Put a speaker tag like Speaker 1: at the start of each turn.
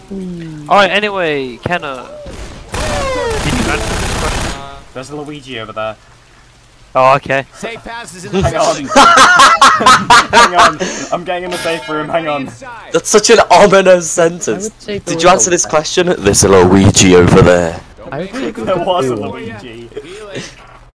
Speaker 1: Alright, anyway, Kanna. Did you answer this question?
Speaker 2: There's a Luigi over there.
Speaker 1: Oh, okay.
Speaker 3: Safe house is in the
Speaker 2: Hang on. Hang on. I'm getting in the safe room, hang on.
Speaker 4: That's such an ominous sentence. Did you answer this question? There's a Luigi over there.
Speaker 2: There was a Luigi.